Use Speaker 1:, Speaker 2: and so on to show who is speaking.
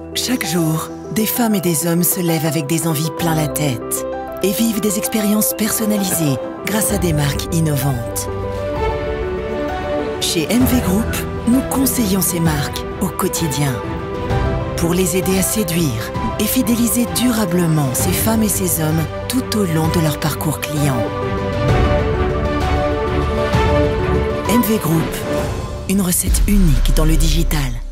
Speaker 1: Chaque jour, des femmes et des hommes se lèvent avec des envies plein la tête et vivent des expériences personnalisées grâce à des marques innovantes. Chez MV Group, nous conseillons ces marques au quotidien pour les aider à séduire et fidéliser durablement ces femmes et ces hommes tout au long de leur parcours client. MV Group, une recette unique dans le digital.